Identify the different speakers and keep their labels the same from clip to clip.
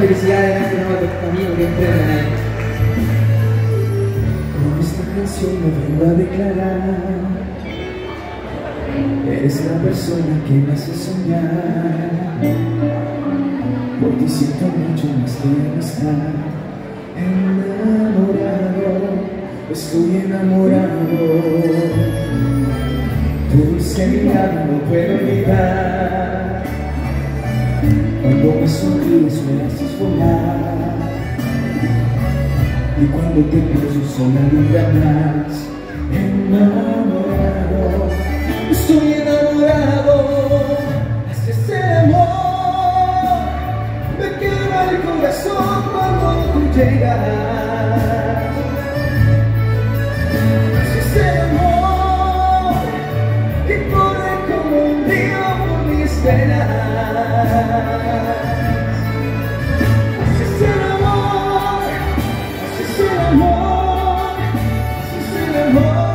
Speaker 1: felicidad en este nuevo camino que emprenden ahí.
Speaker 2: Con esta canción me vengo a declarar: eres la persona que me hace soñar. Por ti siento mucho más que amistad. Enamorado, estoy enamorado. Tu dulce mirada no puedo olvidar. Cuando me sonríes me haces volar. Y cuando te pienso sola nunca más. Enamorado, estoy enamorado. Haces el amor, me quema el corazón cuando tú llegas. Haces el amor que corre como un río por mis venas. Haces el amor, haces el amor, haces el amor.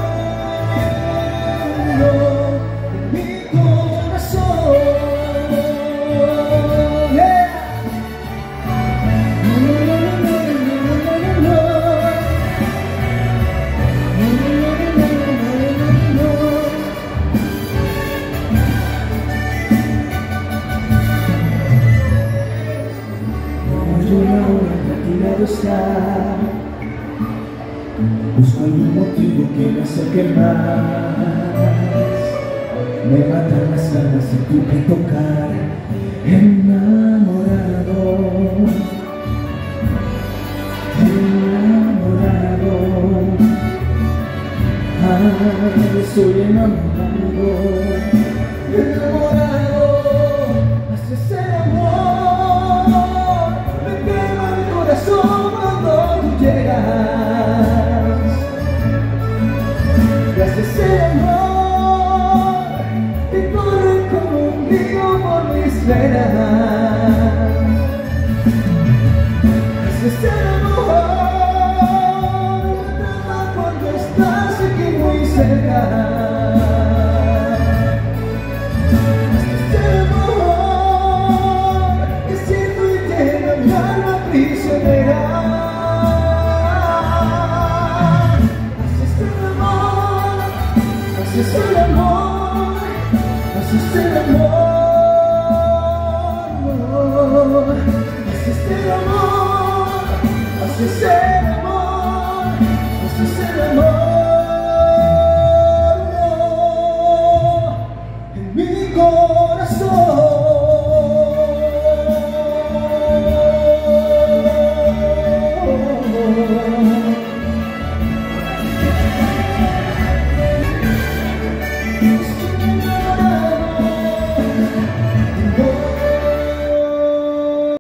Speaker 2: Busco algún motivo que me acerque más. Me matan las ganas de tu tocar.